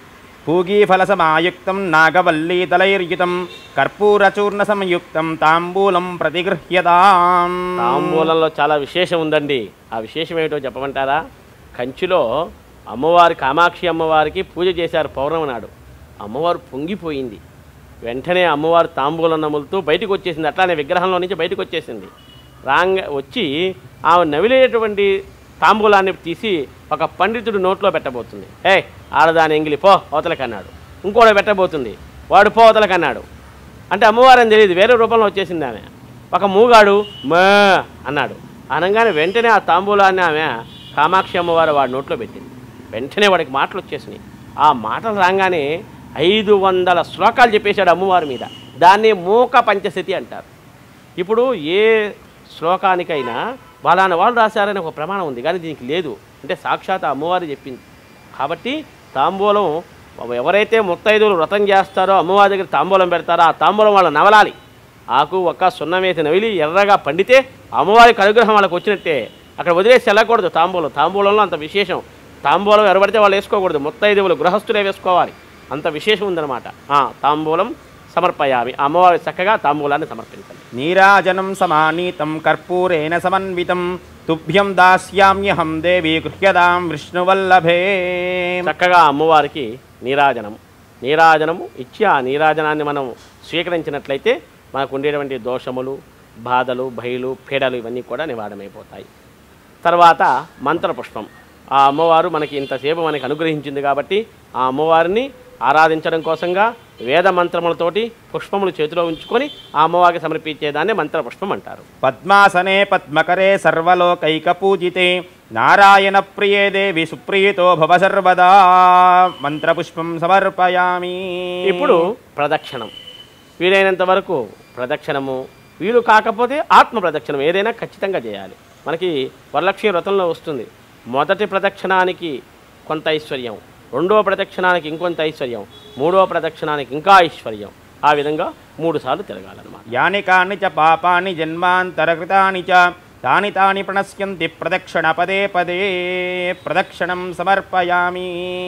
పూగీఫలసమాయుక్తం నాగవల్లీదలైర్యుతం కర్పూరచూర్ణ సంయుక్తం తాంబూలం ప్రతిగృహ్యతాం. తాంబూలంలో చాలా విశేషం ఉందండి. ఆ విశేషం ఏమిటో చెప్పమంటారా? కంచిలో అమ్మవారి కామాక్షి అమ్మవారికి పూజ చేశారు పౌర్ణమి నాడు. అమ్మవారు పొంగిపోయింది. వెంటనే అమ్మవారు తాంబూలం నములుతూ బయటకు వచ్చేసింది. అట్లానే విగ్రహంలో నుంచి బయటకు వచ్చేసింది. రాంగ వచ్చి ఆమె నవిలేటువంటి తాంబూలాన్ని తీసి ఒక పండితుడు నోట్లో పెట్టబోతుంది. ఏ ఆడదాని ఎంగిలి పో అవతలకన్నాడు. ఇంకోటి పెట్టబోతుంది, వాడు పో అవతలకన్నాడు. అంటే అమ్మవారని తెలియదు, వేరే రూపంలో వచ్చేసింది ఆమె. ఒక మూగాడు మా అన్నాడు. అనగానే వెంటనే ఆ తాంబూలాన్ని ఆమె కామాక్షి అమ్మవారు వాడి నోట్లో పెట్టింది. వెంటనే వాడికి మాటలు వచ్చేసినాయి. ఆ మాటలు రాగానే ఐదు వందల శ్లోకాలు చెప్పేశాడు అమ్మవారి మీద. దాన్ని మూక పంచశతి అంటారు. ఇప్పుడు ఏ శ్లోకానికైనా వాళ్ళని వాళ్ళు రాశారని ఒక ప్రమాణం ఉంది, కానీ దీనికి లేదు. అంటే సాక్షాత్ అమ్మవారు చెప్పింది. కాబట్టి తాంబూలం ఎవరైతే ముత్తైదువులు వ్రతం చేస్తారో అమ్మవారి దగ్గర తాంబూలం పెడతారో ఆ తాంబూలం వాళ్ళు నవలాలి. ఆకు ఒక్క సున్నం వేసి నవిలి ఎర్రగా పండితే అమ్మవారికి అనుగ్రహం వాళ్ళకి వచ్చినట్టే. అక్కడ వదిలేసి వెళ్ళకూడదు తాంబూలం. తాంబూలంలో అంత విశేషం. తాంబూలం ఎవరిపడితే వాళ్ళు వేసుకోకూడదు, ముత్తైదువులు గృహస్థులే వేసుకోవాలి. అంత విశేషం ఉందన్నమాట. తాంబూలం సమర్పయామి. అమ్మవారి చక్కగా తాంబూలాన్ని సమర్పించాలి. నీరాజనం సమానీతం కర్పూరేణ సమన్వితం తుభ్యం దాస్యామ్యహం దేవి గృహ్యతాం విష్ణువల్లభే. చక్కగా అమ్మవారికి నీరాజనం నీరాజనము ఇచ్చి ఆ నీరాజనాన్ని మనం స్వీకరించినట్లయితే మనకు ఉండేటువంటి దోషములు, బాధలు, భయలు, పీడలు ఇవన్నీ కూడా నివారణమైపోతాయి. తర్వాత మంత్రపుష్పం. ఆ అమ్మవారు మనకి ఇంతసేపు మనకి అనుగ్రహించింది కాబట్టి ఆ అమ్మవారిని ఆరాధించడం కోసంగా వేద మంత్రములతోటి పుష్పములు చేతిలో ఉంచుకొని ఆ అమ్మవారికి సమర్పించేదాన్ని మంత్రపుష్పం అంటారు. పద్మాసనే పద్మకరే సర్వలోకైక పూజితే నారాయణ ప్రియే దేవి సుప్రీతో భవ సర్వదా. మంత్రపుష్పం సమర్పయామి. ఇప్పుడు ప్రదక్షిణం. వీలైనంత వరకు ప్రదక్షిణము, వీలు కాకపోతే ఆత్మ ప్రదక్షిణం ఏదైనా ఖచ్చితంగా చేయాలి. మనకి వరలక్ష్మి వ్రతంలో వస్తుంది. మొదటి ప్రదక్షిణానికి కొంత ఐశ్వర్యం, రెండవ ప్రదక్షిణానికి ఇంకొంత ఐశ్వర్యం, మూడవ ప్రదక్షిణానికి ఇంకా ఐశ్వర్యం. ఆ విధంగా మూడు సార్లు తిరగాలన్నమాట. యాని కాని చ పాపాని జన్మాంతరకృతాని చ తాని తాని ప్రణశ్యంతి ప్రదక్షిణ పదే పదే. ప్రదక్షిణం సమర్పయామి.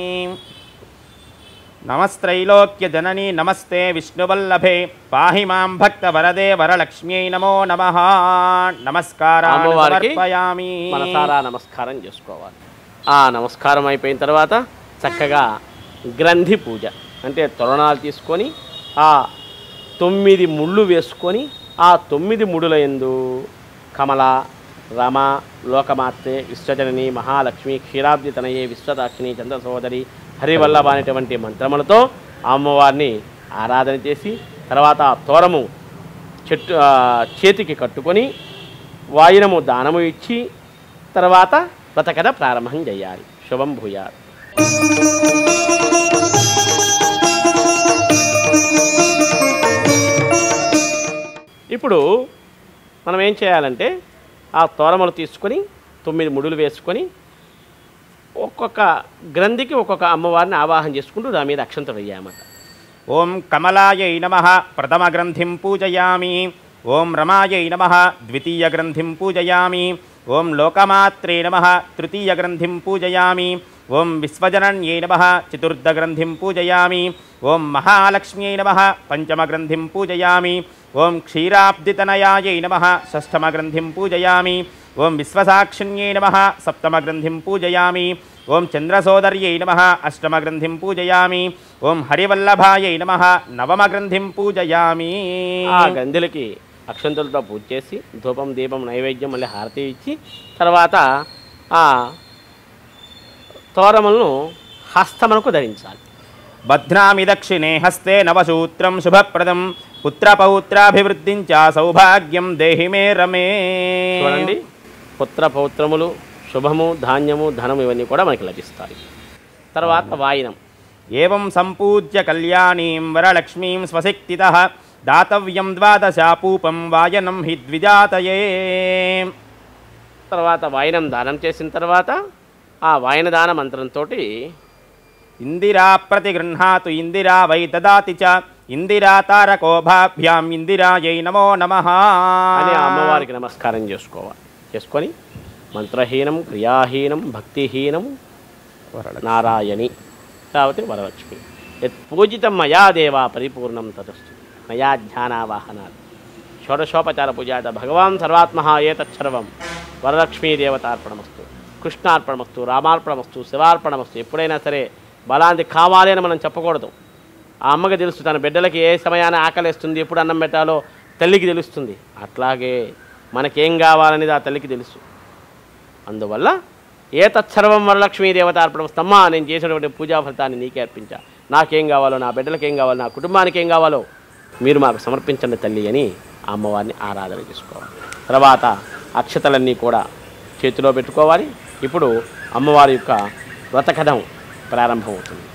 నమస్త్రైలోక్య జననీ నమస్తే విష్ణువల్లభే పాహి మాం భక్త వరదే వరలక్ష్మ్యై నమో నమః. నమస్కారాన్ని అమ్మవారికి సమర్పయామి. మనసారా నమస్కారం చేసుకోవాలి. ఆ నమస్కారం అయిపోయిన తర్వాత చక్కగా గ్రంథి పూజ అంటే తొరణాలు తీసుకొని ఆ తొమ్మిది ముళ్ళు వేసుకొని ఆ తొమ్మిది ముడుల యందు కమల, రమ, లోకమాత్రే, విశ్వజనని, మహాలక్ష్మి, క్షీరాబ్ది తనయే, విశ్వదాక్షిణి, చంద్రసోదరి, హరివల్లభ అనేటువంటి మంత్రములతో అమ్మవారిని ఆరాధన చేసి తర్వాత ఆ తోరము చెట్టు చేతికి కట్టుకొని వాయినము దానము ఇచ్చి తర్వాత వ్రతకథ ప్రారంభం చేయాలి. శుభం భూయాత్. ఇప్పుడు మనం ఏం చేయాలంటే ఆ తోరములు తీసుకొని తొమ్మిది ముడులు వేసుకొని ఒక్కొక్క గ్రంథికి ఒక్కొక్క అమ్మవారిని ఆవాహన చేసుకుంటూ దాని మీద అక్షంతలు వేయామట. ఓం కమలాయై నమః ప్రథమ గ్రంథిం పూజయామి. ఓం రమాయై నమః ద్వితీయ గ్రంథిం పూజయామి. ఓం లోకమాత్రే నమః తృతీయ గ్రంథిం పూజయామి. ఓం విశ్వజనన్యై నమః చతుర్థ గ్రంథిం పూజయామి. ఓం మహాలక్ష్మ్యై నమః పంచమ గ్రంథిం పూజయామి. ఓం క్షీరాబ్దితనయాయై నమః షష్ఠమ గ్రంథిం పూజయామి. ఓం విశ్వసాక్షిణ్యై నమః సప్తమ గ్రంథిం పూజయామి. ఓం చంద్రసోదర్యై నమః అష్టమ గ్రంథిం పూజయామి. ఓం హరివల్లభాయై నమః నవమ గ్రంథిం పూజయామి. ఆ గ్రంథులకి అక్షంతులతో పూజ చేసి ధూపం దీపం నైవేద్యం మళ్ళీ హారతి ఇచ్చి తర్వాత ఆ తోరములను హస్తమునకు ధరించాలి. బధ్నామి దక్షిణే హస్తే నవసూత్రం శుభప్రదం పుత్రపౌత్రాభివృద్ధిం చ సౌభాగ్యం దేహి మే రమే. చూడండి, పుత్ర పౌత్రములు, శుభము, ధాన్యము, ధనము ఇవన్నీ కూడా మనకి లభిస్తాయి. తర్వాత వాయినం. ఏవం సంపూజ్య కళ్యాణీం వరలక్ష్మీం స్వశక్తితః దాతవ్యం ద్వాదశాపూపం వాయనం హి ద్విజాతయే. తర్వాత వాయినం దానం చేసిన తర్వాత ఆ వాయన దాన మంత్రంతో ఇందిరా ప్రతిగృహ్ణాతు ఇందిరా వై దదాతి చ ఇందిరా తారకోభాభ్యాం ఇందిరాయై నమో నమః అని ఆ అమ్మవారికి నమస్కారం చేసుకోవాలి. చేసుకొని మంత్రహీనం, క్రియాహీనం, భక్తిహీనం నారాయణి కాబట్టి వరలక్ష్మి. యత్ పూజితం మయా దేవా పరిపూర్ణం తదస్తు మయా ధ్యానావాహనాలు షోడశోపచార పూజాత భగవాన్ సర్వాత్మ ఏతచ్చర్వం వరలక్ష్మీ దేవతార్పణమస్తు, కృష్ణార్పణమస్తు, రామార్పణమస్తు, శివార్పణమస్తు. ఎప్పుడైనా సరే బలాంటి కావాలి అని మనం చెప్పకూడదు. ఆ అమ్మకి తెలుసు తన బిడ్డలకి ఏ సమయాన్ని ఆకలిస్తుంది, ఎప్పుడు అన్నం పెట్టాలో తల్లికి తెలుస్తుంది. అట్లాగే మనకేం కావాలనేది ఆ తల్లికి తెలుసు. అందువల్ల ఏ తత్సర్వం వరలక్ష్మీ దేవతార్పణమస్తమ్మా, నేను చేసినటువంటి పూజా ఫలితాన్ని నీకే అర్పించా. నాకేం కావాలో, నా బిడ్డలకి ఏం కావాలో, నా కుటుంబానికి ఏం కావాలో మీరు మాకు సమర్పించండి తల్లి అని ఆ అమ్మవారిని ఆరాధన చేసుకోవాలి. తర్వాత అక్షతలన్నీ కూడా చేతిలో పెట్టుకోవాలి. ఇప్పుడు అమ్మవారి యొక్క వ్రతకథం ప్రారంభమవుతుంది.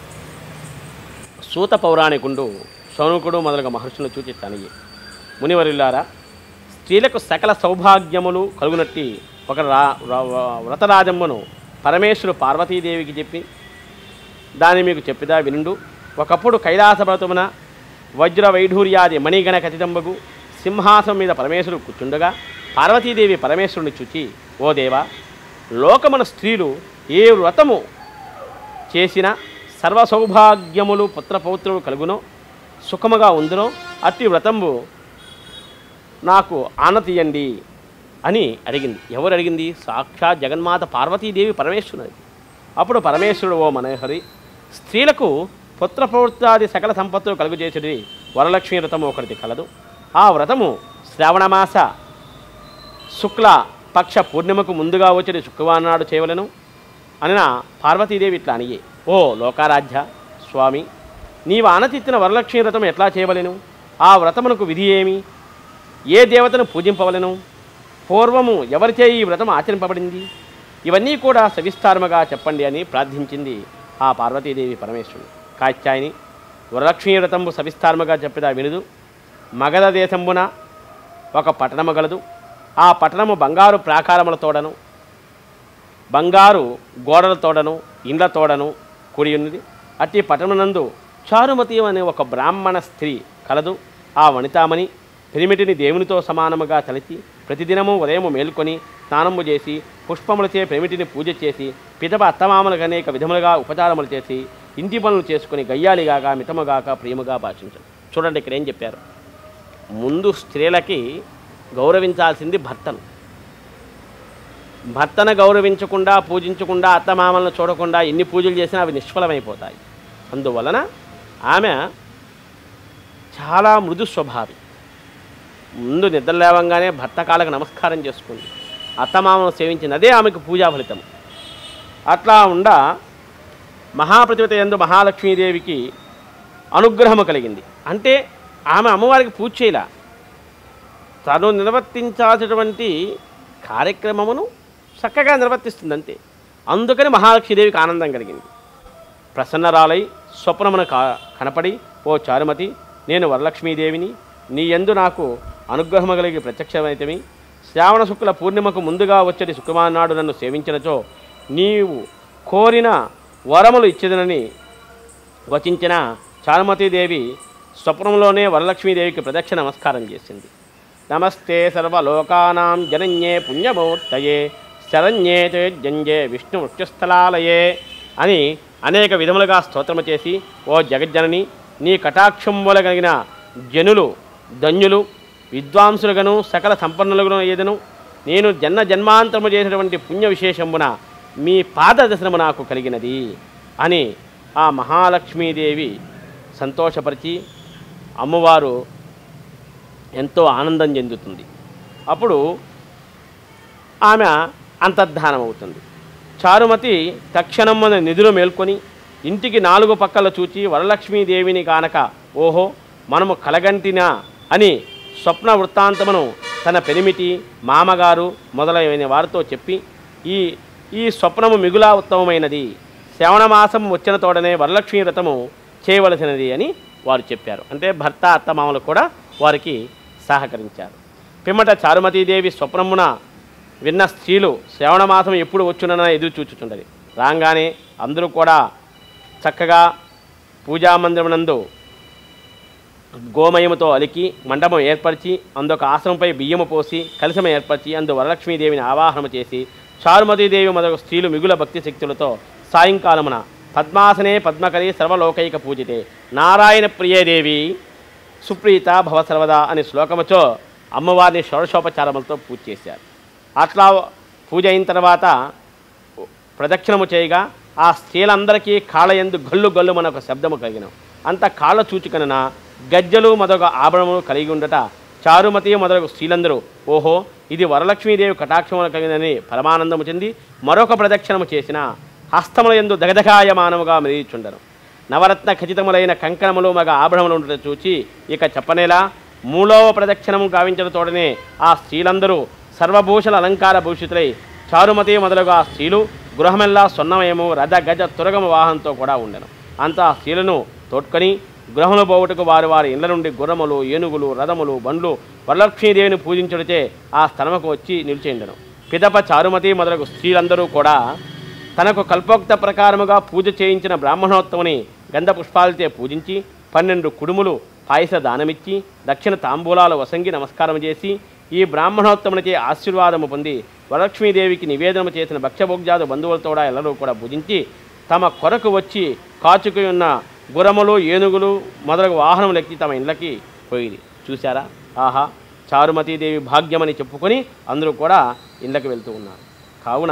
సూత పౌరాణికుండు శౌనకుడు మొదలగు మహర్షులను చూచి తనయి మునివరులారా, స్త్రీలకు సకల సౌభాగ్యములు కలుగునట్టి ఒక రా వ్రతరాజమ్మను పరమేశ్వరుడు పార్వతీదేవికి చెప్పి దాన్ని మీకు చెప్పిదా వినుండు. ఒకప్పుడు కైలాసపర్వతమున వజ్ర వైఢూర్యాది మణిగణ ఖచ్చితంబగు సింహాసనం మీద పరమేశ్వరుడు కూర్చుండగా పార్వతీదేవి పరమేశ్వరుని చూచి, ఓ దేవా, లోకమున స్త్రీలు ఏ వ్రతము చేసిన సర్వ సౌభాగ్యములు పుత్రపౌత్రులు కలుగునో సుఖముగా ఉందునో అట్టి వ్రతంబు నాకు ఆనతీయండి అని అడిగింది. ఎవరు అడిగింది? సాక్షాత్ జగన్మాత పార్వతీదేవి పరమేశ్వరుడు. అప్పుడు పరమేశ్వరుడు, ఓ మనోహరి, స్త్రీలకు పుత్రపౌత్రాది సకల సంపత్తులు కలుగజేసేది వరలక్ష్మీ వ్రతము ఒకటి కలదు. ఆ వ్రతము శ్రావణమాస శుక్ల పక్ష పూర్ణిమకు ముందుగా వచ్చేది శుక్రవారం నాడు చేయవలను అనిన పార్వతీదేవి ఇట్లా అనియే, ఓ లోకారాధ్య స్వామి, నీవు ఆనతిత్తిన వరలక్ష్మీ వ్రతం ఎట్లా చేయవలెను? ఆ వ్రతమునకు విధి ఏమి? ఏ దేవతను పూజింపవలను? పూర్వము ఎవరిచే ఈ వ్రతం ఆచరింపబడింది? ఇవన్నీ కూడా సవిస్తారముగా చెప్పండి అని ప్రార్థించింది ఆ పార్వతీదేవి పరమేశ్వరుడు. కాత్యాయని వరలక్ష్మీ వ్రతంబు సవిస్తారముగా చెప్పిదా వినుదు. మగధ దేశంబున ఒక పట్టణము గలదు. ఆ పట్టణము బంగారు ప్రాకారములతోడను బంగారు గోడలతోడను ఇండ్లతోడను కూడి ఉన్నది. అట్టి పట్టణమునందు చారుమతి అనే ఒక బ్రాహ్మణ స్త్రీ కలదు. ఆ వనితామణి పిరిమిటిని దేవునితో సమానముగా తలచి ప్రతిదినము ఉదయము మేల్కొని స్నానము చేసి పుష్పములచే పిరిమిటిని పూజ చేసి పిదప అత్తమామలకు అనేక విధములుగా ఉపచారములు చేసి ఇంటి పనులు చేసుకుని గయ్యాలిగాక మితముగాక ప్రియముగా భాషించను. చూడండి ఇక్కడ ఏం చెప్పారు. ముందు స్త్రీలకి గౌరవించాల్సింది భర్తను. భర్తను గౌరవించకుండా పూజించకుండా అత్తమామలను చూడకుండా ఎన్ని పూజలు చేసినా అవి నిష్ఫలమైపోతాయి. అందువలన ఆమె చాలా మృదు స్వభావి. ముందు నిద్ర లేవంగానే భర్త కాళ్ళకు నమస్కారం చేసుకుంది. అత్తమామను సేవించినదే ఆమెకు పూజా ఫలితం. అట్లా ఉండ మహాప్రతిపత యందు మహాలక్ష్మీదేవికి అనుగ్రహము కలిగింది. అంటే ఆమె అమ్మవారికి పూజ చేయలా, తను నిర్వర్తించాల్సినటువంటి కార్యక్రమమును చక్కగా నిర్వర్తిస్తుంది అంతే. అందుకని మహాలక్ష్మీదేవికి ఆనందం కలిగింది. ప్రసన్నరాలై స్వప్నమున కా కనపడి, ఓ చారుమతి, నేను వరలక్ష్మీదేవిని, నీ యందు నాకు అనుగ్రహము కలిగి ప్రత్యక్షమైతమి. శ్రావణ శుక్ల పూర్ణిమకు ముందుగా వచ్చేది శుక్రవారం నాడు నన్ను సేవించినచో నీవు కోరిన వరములు ఇచ్చేదనని వచించిన చారుమతీదేవి స్వప్నంలోనే వరలక్ష్మీదేవికి ప్రదక్షిణ నమస్కారం చేసింది. నమస్తే సర్వలోకానాం జనన్యే పుణ్యమూర్తయే శరణ్యే జంజే విష్ణు వృక్షస్థలాలయే అని అనేక విధములుగా స్తోత్రము చేసి, ఓ జగజ్జనని, నీ కటాక్షంబుల కలిగిన జనులు ధన్యులు విద్వాంసులుగను సకల సంపన్నులుగను ఏదను నేను జన్మ జన్మాంతరము చేసినటువంటి పుణ్య విశేషమున మీ పాద దర్శనము నాకు కలిగినది అని ఆ మహాలక్ష్మీదేవి సంతోషపరిచి అమ్మవారు ఎంతో ఆనందం చెందుతుంది. అప్పుడు ఆమె అంతర్ధానం అవుతుంది. చారుమతి తక్షణమ్మన నిధులు మేల్కొని ఇంటికి నాలుగు పక్కల చూచి వరలక్ష్మీదేవిని కానక ఓహో మనము కలగంటినా అని స్వప్న వృత్తాంతమును తన పెనిమిటి మామగారు మొదలైన వారితో చెప్పి ఈ ఈ స్వప్నము మిగులా ఉత్తమమైనది, శ్రవణమాసం వచ్చిన తోడనే వరలక్ష్మీ వ్రతము చేయవలసినది అని వారు చెప్పారు. అంటే భర్త అత్తమామలు కూడా వారికి సహకరించారు. పిమ్మట చారుమతీదేవి స్వప్నమున విన్న స్త్రీలు శ్రవణమాసం ఎప్పుడు వచ్చునన ఎదురు చూచుచుండది. రాగానే అందరూ కూడా చక్కగా పూజామందిరమునందు గోమయముతో అలికి మండపం ఏర్పరిచి అందొక ఆసనంపై బియ్యము పోసి కలశం ఏర్పరిచి అందు వరలక్ష్మీదేవిని ఆవాహనము చేసి చారుమతీదేవి మొదలగు స్త్రీలు మిగుల భక్తి శక్తులతో సాయంకాలమున పద్మాసనే పద్మకరి సర్వలోకైక పూజితే నారాయణ ప్రియదేవి సుప్రీత భవ సర్వదా అనే శ్లోకముతో అమ్మవారిని షోడశోపచారములతో పూజ చేశారు. అట్లా పూజ అయిన తర్వాత ప్రదక్షిణము చేయగా ఆ స్త్రీలందరికీ కాళ్ళయందు గల్లు గల్లు మన ఒక శబ్దము కలిగిన అంత కాళ్ళ చూచుకన గజ్జలు మొదలగు ఆభరణములు కలిగి ఉండట చారుమతి మొదలగు స్త్రీలందరూ ఓహో ఇది వరలక్ష్మీదేవి కటాక్షములు కలిగినని పరమానందము చెంది మరొక ప్రదక్షిణము చేసిన హస్తముల యందు దగదగాయమానముగా మెరుగుచుండను. నవరత్న ఖచ్చితములైన కంకణములు మగ ఆభరణములు ఉండటం చూచి ఇక చెప్పనేలా మూడవ ప్రదక్షిణము గావించడం తోడనే ఆ స్త్రీలందరూ సర్వభూషణ అలంకార భూషితులై చారుమతి మొదలుగా ఆ స్త్రీలు గృహమెల్లా సొన్నమయము రథ గజ తురగము వాహనంతో కూడా ఉండెను. అంతా ఆ స్త్రీలను తోడ్కొని గృహములు పోవుటకు వారి వారి ఇళ్ల నుండి గుర్రములు ఏనుగులు రథములు బండ్లు వరలక్ష్మీదేవిని పూజించుడితే ఆ స్థలముకు వచ్చి నిలిచేండెను. పిదప చారుమతి మొదలగు స్త్రీలందరూ కూడా తనకు కల్పోక్త ప్రకారముగా పూజ చేయించిన బ్రాహ్మణోత్తముని గంధ పుష్పాలతో పూజించి పన్నెండు కుడుములు పాయస దానమిచ్చి దక్షిణ తాంబూలాలు వసంగి నమస్కారం చేసి ఈ బ్రాహ్మణోత్తమునిచే ఆశీర్వాదము పొంది వరలక్ష్మీదేవికి నివేదనము చేసిన భక్ష్యభోగ్యాదు బంధువులతో ఎల్లరూ కూడా పూజించి తమ కొరకు వచ్చి కాచుకు ఉన్న గుర్రములు ఏనుగులు మొదలగు వాహనములు ఎక్కి తమ ఇళ్ళకి పోయింది. చూశారా, ఆహా చారుమతీదేవి భాగ్యమని చెప్పుకొని అందరూ కూడా ఇళ్ళకి వెళ్తూ ఉన్నారు. కావున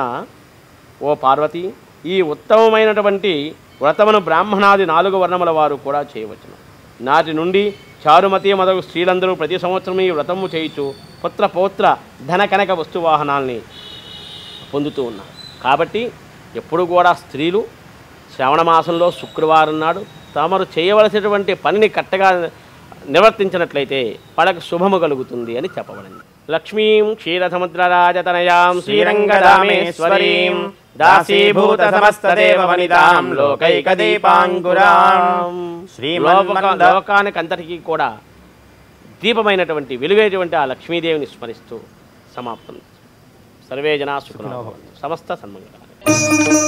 ఓ పార్వతి, ఈ ఉత్తమమైనటువంటి వ్రతమును బ్రాహ్మణాది నాలుగు వర్ణముల వారు కూడా చేయవచ్చును. నాటి నుండి చారుమతి మొదలు స్త్రీలందరూ ప్రతి సంవత్సరం ఈ వ్రతము చేయించు పుత్ర పౌత్ర ధన కనక వస్తువాహనాల్ని పొందుతూ ఉన్నారు. కాబట్టి ఎప్పుడు కూడా స్త్రీలు శ్రావణ మాసంలో శుక్రవారం నాడు తమరు చేయవలసినటువంటి పనిని కట్టగా నిర్వర్తించినట్లయితే వాళ్ళకి శుభము కలుగుతుంది అని చెప్పబడింది. లక్ష్మీం క్షీరసముద్రరాజతనయాం శ్రీరంగదామేశ్వరీం దాసీభూత సమస్తదేవ వనితాం లోకైకదీపాంకురాం లోకానికి అంతటికీ కూడా దీపమైనటువంటి వెలుగైనటువంటి ఆ లక్ష్మీదేవిని స్మరిస్తూ సమాప్తం. సర్వే జనా సుఖినో భవంతు. సమస్త సన్మంగళాని.